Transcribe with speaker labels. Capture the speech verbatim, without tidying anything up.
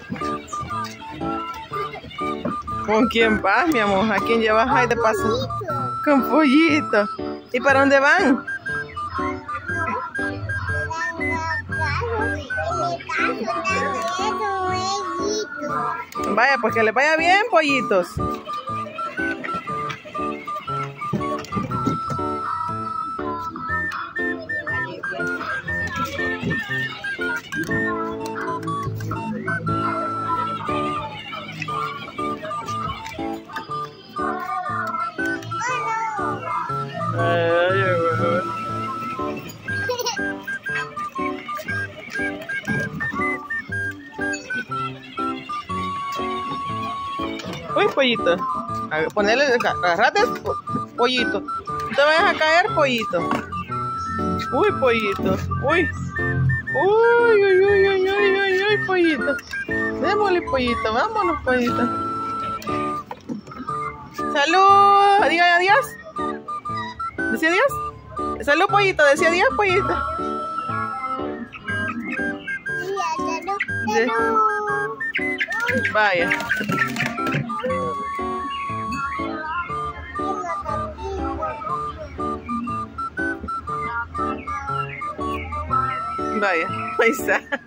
Speaker 1: ¿Con quién vas, mi amor? ¿A quién llevas ahí de paso? Con Pollito. ¿Y para dónde van? Vaya, pues que les vaya bien, pollitos. Ay, uy, Pollito. A ponerle, agarrate, Pollito. No te vayas a caer, Pollito. Uy, Pollito. Uy. Uy, uy, uy, uy, uy, uy, uy, Pollito. Démosle, Pollito. Vámonos, Pollito. Salud. Diga adiós. ¿Decía adiós? Salud, Pollito. Decía adiós, Pollito. De... Vaya. Vaya, ahí está.